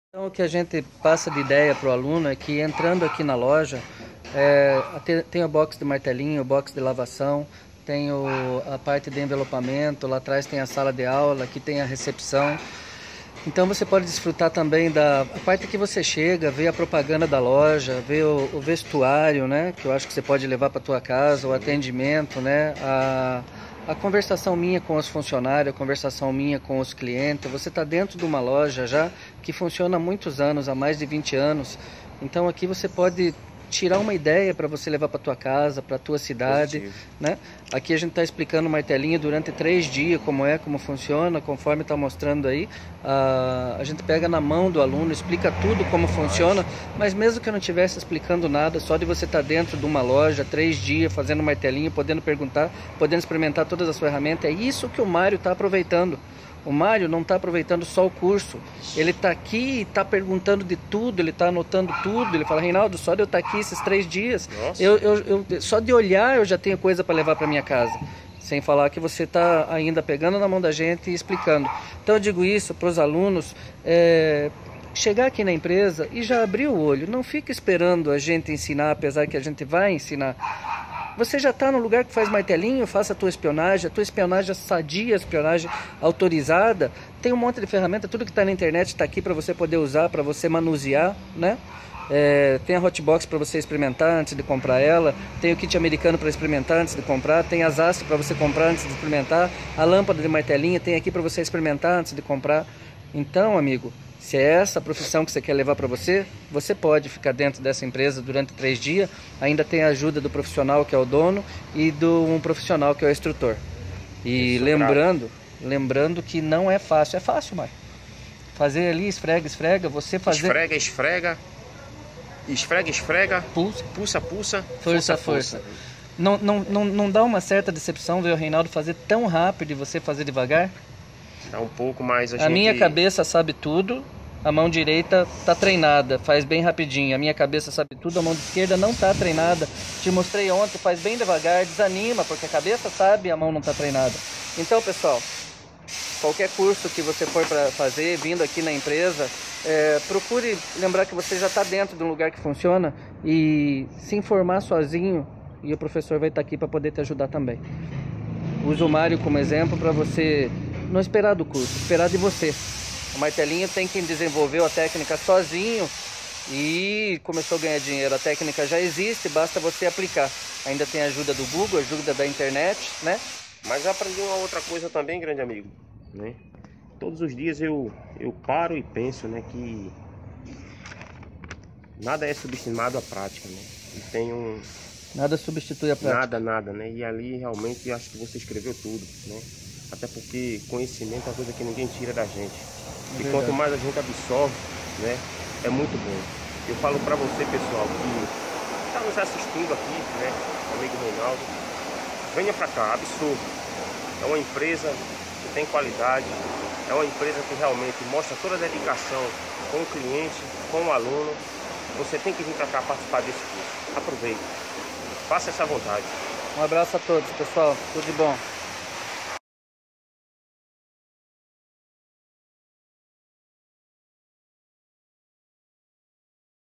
Então, o que a gente passa de ideia para o aluno é que entrando aqui na loja, tem o box de martelinho, o box de lavação, tem a parte de envelopamento, lá atrás tem a sala de aula, aqui tem a recepção. Então você pode desfrutar também da a parte que você chega, vê a propaganda da loja, vê o vestuário, né, que eu acho que você pode levar para tua casa, o atendimento, né, a conversação minha com os funcionários, a conversação minha com os clientes. Você está dentro de uma loja já que funciona há muitos anos, há mais de 20 anos. Então aqui você pode tirar uma ideia para você levar para tua casa, para tua cidade, Positivo. né? Aqui a gente está explicando o martelinho durante 3 dias, como funciona, conforme está mostrando aí. A gente pega na mão do aluno, explica tudo como funciona, mas mesmo que eu não estivesse explicando nada, só de você estar dentro de uma loja 3 dias, fazendo martelinho, podendo perguntar, podendo experimentar todas as ferramentas, é isso que o Mário está aproveitando. O Mário não está aproveitando só o curso, ele está aqui e está perguntando de tudo, ele está anotando tudo. Ele fala: Reinaldo, só de eu estar aqui esses 3 dias, só de olhar eu já tenho coisa para levar para minha casa. Sem falar que você está ainda pegando na mão da gente e explicando. Então eu digo isso para os alunos, chegar aqui na empresa e já abrir o olho. Não fica esperando a gente ensinar, apesar que a gente vai ensinar. Você já está no lugar que faz martelinho, faça a tua espionagem sadia, a espionagem autorizada. Tem um monte de ferramenta, tudo que está na internet está aqui para você poder usar, para você manusear, né? Tem a Hotbox para você experimentar antes de comprar ela, tem o kit americano para experimentar antes de comprar, tem as hastes para você comprar antes de experimentar, a lâmpada de martelinho tem aqui para você experimentar antes de comprar. Então, amigo, se é essa a profissão que você quer levar para você, você pode ficar dentro dessa empresa durante 3 dias. Ainda tem a ajuda do profissional, que é o dono, e do um profissional, que é o instrutor. E lembrando que não é fácil. É fácil, Mário. Fazer ali, esfrega, esfrega, você fazer... Esfrega, esfrega. Esfrega, esfrega. Pulsa, pulsa, pulsa. força, força. Não dá uma certa decepção ver o Reinaldo fazer tão rápido e você fazer devagar? Dá um pouco mais A minha cabeça sabe tudo, a mão direita tá treinada, faz bem rapidinho. A minha cabeça sabe tudo, a mão esquerda não tá treinada. Te mostrei ontem, faz bem devagar, desanima, porque a cabeça sabe e a mão não tá treinada. Então, pessoal, qualquer curso que você for para fazer, vindo aqui na empresa, procure lembrar que você já está dentro de um lugar que funciona e se informar sozinho, e o professor vai estar aqui para poder te ajudar também. Use o Mário como exemplo para você não esperar do curso, esperar de você. O martelinho tem quem desenvolveu a técnica sozinho e começou a ganhar dinheiro. A técnica já existe, basta você aplicar. Ainda tem a ajuda do Google, a ajuda da internet, né? Mas eu aprendi uma outra coisa também, grande amigo, né? Todos os dias eu paro e penso, né, que nada é subestimado à prática, né? E tem Nada substitui a prática. Nada, né? E ali realmente eu acho que você escreveu tudo, né? Até porque conhecimento é uma coisa que ninguém tira da gente. E quanto mais a gente absorve, né, é muito bom. Eu falo pra você, pessoal, que está nos assistindo aqui, né, amigo Reinaldo, venha pra cá, absorva. É uma empresa que tem qualidade, é uma empresa que realmente mostra toda a dedicação com o cliente, com o aluno. Você tem que vir pra cá participar desse curso. Aproveite, faça essa vontade. Um abraço a todos, pessoal. Tudo de bom.